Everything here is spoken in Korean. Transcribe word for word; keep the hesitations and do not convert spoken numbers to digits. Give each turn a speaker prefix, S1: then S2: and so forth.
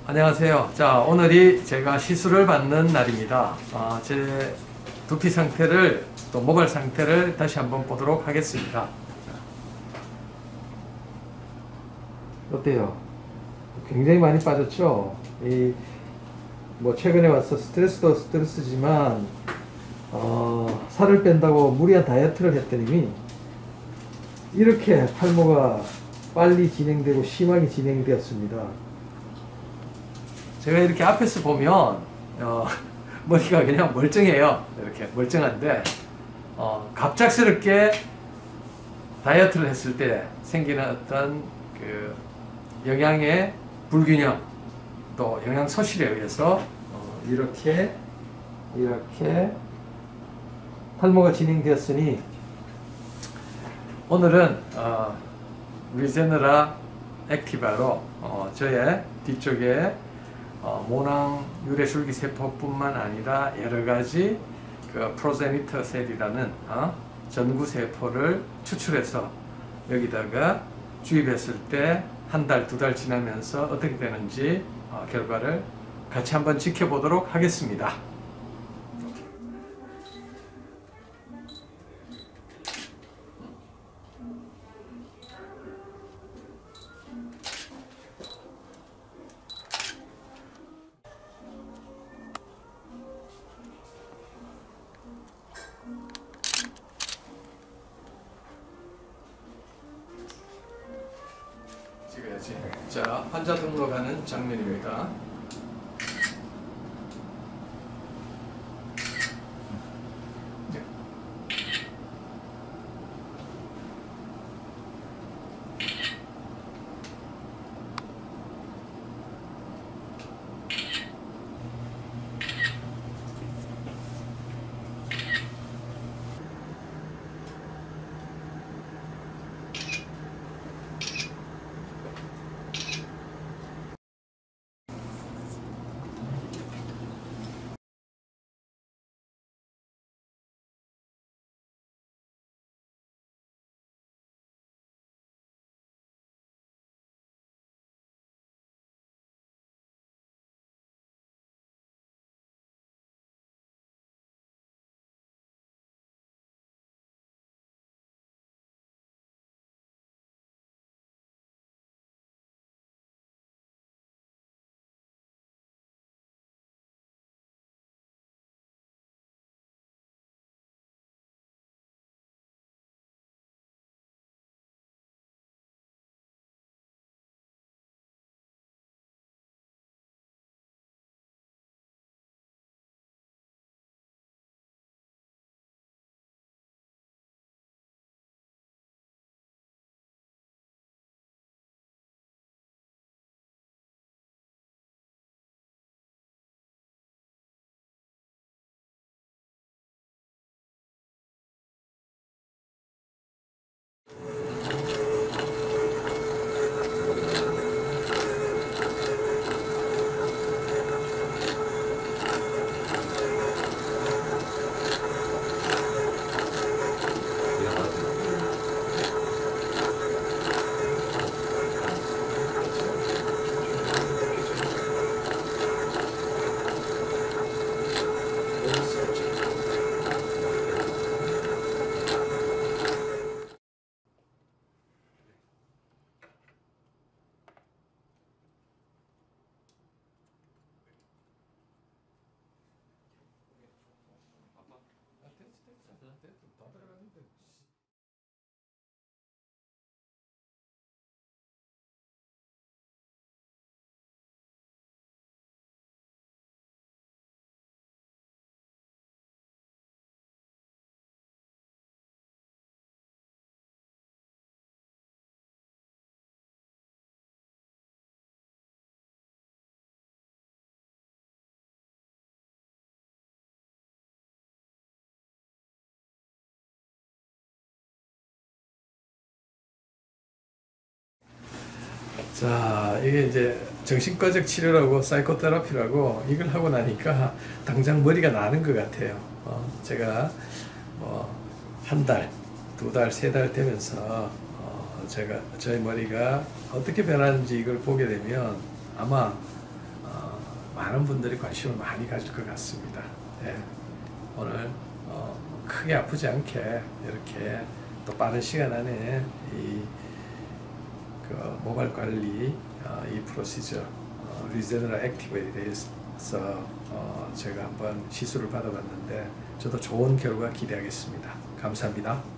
S1: 안녕하세요. 자, 오늘이 제가 시술을 받는 날입니다. 아, 제 두피 상태를 또 모발 상태를 다시 한번 보도록 하겠습니다. 어때요? 굉장히 많이 빠졌죠? 이, 뭐 최근에 와서 스트레스도 스트레스지만 어, 살을 뺀다고 무리한 다이어트를 했더니 이렇게 탈모가 빨리 진행되고 심하게 진행되었습니다. 제가 이렇게 앞에서 보면 어, 머리가 그냥 멀쩡해요. 이렇게 멀쩡한데 어, 갑작스럽게 다이어트를 했을 때 생기는 어떤 그 영양의 불균형 또 영양 소실에 의해서 어, 이렇게 이렇게 탈모가 진행되었으니 오늘은 어, 리제너라 액티바로 어, 저의 뒤쪽에 어, 모낭 유래줄기 세포뿐만 아니라 여러가지 그 프로제니터 셀이라는 어, 전구 세포를 추출해서 여기다가 주입했을 때 한 달, 두 달 지나면서 어떻게 되는지 어, 결과를 같이 한번 지켜보도록 하겠습니다. 찍어야지. 자, 환자 등록하는 장면입니다. 네. 자, 이게 이제 정신과적 치료라고 사이코테라피라고 이걸 하고 나니까 당장 머리가 나는 것 같아요. 어, 제가 어, 한 달, 두 달, 세 달 되면서 어, 제가 저희 머리가 어떻게 변하는지 이걸 보게 되면 아마 많은 분들이 관심을 많이 가질 것 같습니다. 예. 오늘 어, 크게 아프지 않게 이렇게 또 빠른 시간 안에 이 그 모발 관리 어, 이 프로시저 어, 리제너럴 액티브에 대해서 어, 제가 한번 시술을 받아봤는데 저도 좋은 결과 기대하겠습니다. 감사합니다.